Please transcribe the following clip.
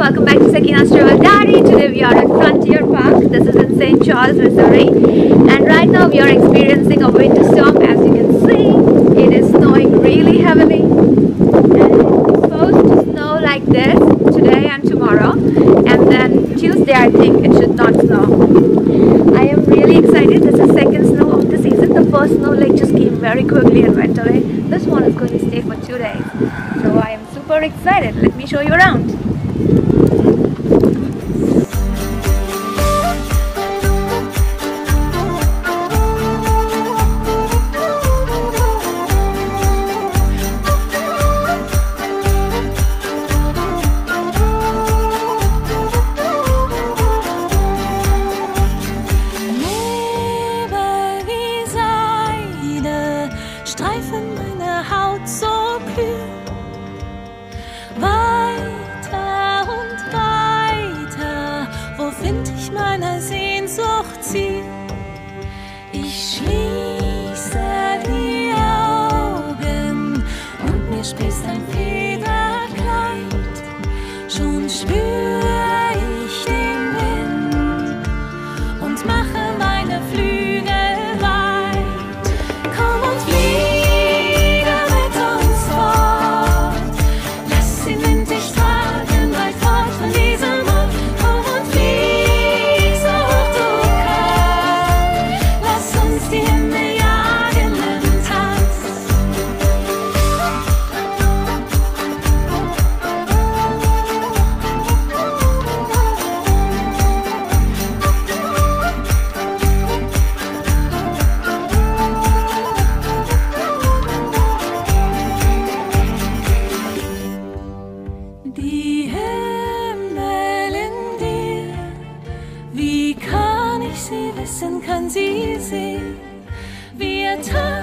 welcome back to Sakina's Travel Diary. Today we are at Frontier Park. This is in St. Charles, Missouri, and right now we are experiencing a winter storm. As you can see, it is snowing really heavily, and it's supposed to snow like this today and tomorrow, and then Tuesday I think it should not snow. I am really excited. This is second snow of the season. The first snow like just came very quickly and went away. This one is going to stay for 2 days, so I am super excited. Let me show you around. Streifen meine Haut so kühl, weiter und weiter, wo find ich meine Sehnsucht Ziel? Ich schließe die Augen und mir sprießt ein Federkleid, schon spüre ich den Wind und mache meine Flügel weit. Komm und fliege mit uns fort, lass den Wind dich tragen, weit fort von diesem Ort. Komm und flieg so hoch du kannst, lass uns die Himmel jagen im Tanz. Die Himmel in dir, wie kann ich sie wissen, kann sie sehen? Wir tanzen